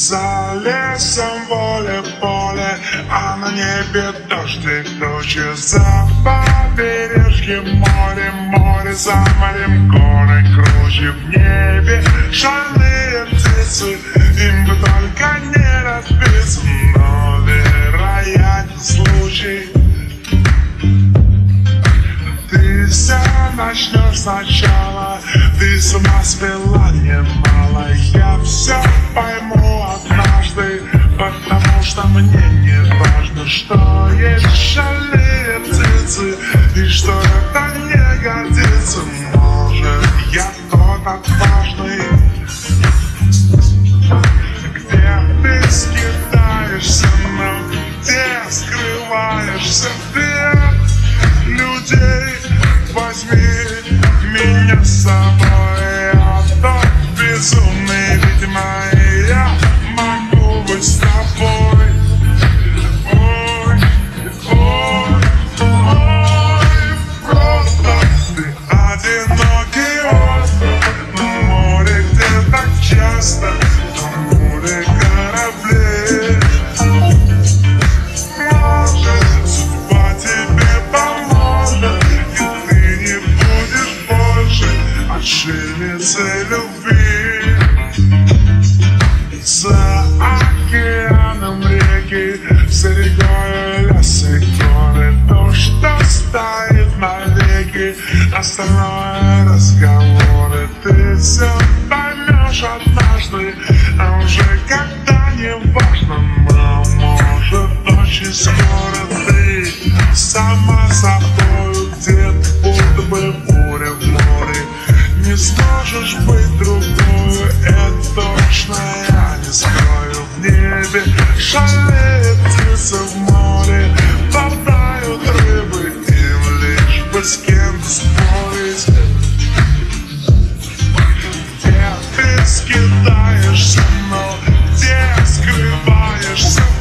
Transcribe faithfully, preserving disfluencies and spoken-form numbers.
За лесом поле, поле, а на небе дождик тучи. За побережьем море, море, за морем горы круче. В небе шальные птицы, им бы только не разбиться. Но вероятен случай, ты все начнешь сначала. Ты с ума свела немало. Я все пойму однажды, потому что мне не важно, что есть шальные птицы и что это не годится. Может, я тот отважный, где ты скитаешься, но где скрываешься ты от людей. Возьми меня с собой, я тот безумный, видимо, я могу быть с тобой. Ой, ой, ой, просто ты одинокий остров на море, где так часто тонули корабли. Может, судьба тебе поможет, отшельницы любви. За океаном реки, за рекой леса и горы. То, что стоит навеки, остальное разговоры. Ты все поймешь однажды, а уже когда не важно. Но может очень скоро ты сама собой где-то будто бы буря в море. Не сможешь быть другую, это точно я не скрою. В небе шальные птицы, в море болтают рыбы, им лишь бы с кем-то спорить. Где ты скидаешься, но где скрываешься